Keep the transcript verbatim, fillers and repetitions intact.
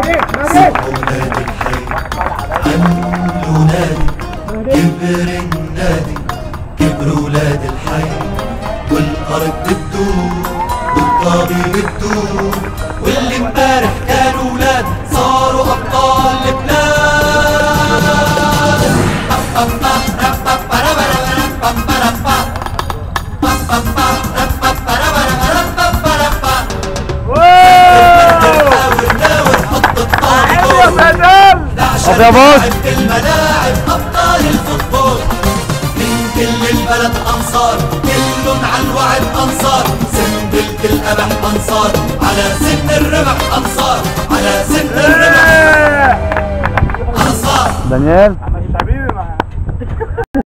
ولاد الحي عملوا نادي، كبر النادي كبر ولاد الحي، والارض بتدور والطابي بتدور، واللي امبارح كانوا ولاد صاروا ابطال البلاد. طب يا بوس الملاعب ابطال الفوتبول، من كل البلد انصار، كلهم على الوعد انصار، سنبلة القمح انصار، على سن الرمح انصار، على سن الرمح انصار. دانيال